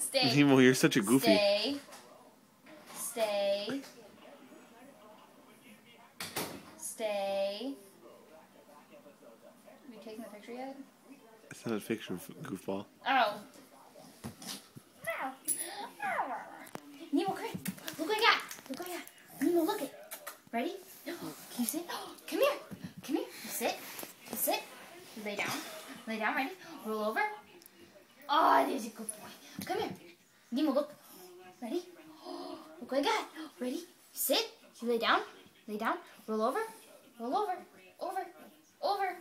Stay. Nemo, you're such a goofy. Stay. Stay. Stay. Have you taken the picture yet? It's not a picture of goofball. Oh. Nemo, come here. Look what I got. Look what I got. Nemo, look it. Ready? Can you sit? Come here. Come here. Sit. Sit. Lay down. Lay down. Ready? Roll over. Oh, there's a good boy. Come here. Nemo, look. Ready? Look what I got. Ready? Sit. You lay down. Lay down. Roll over. Roll over. Over. Over.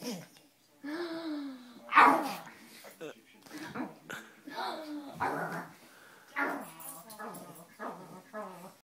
Arr!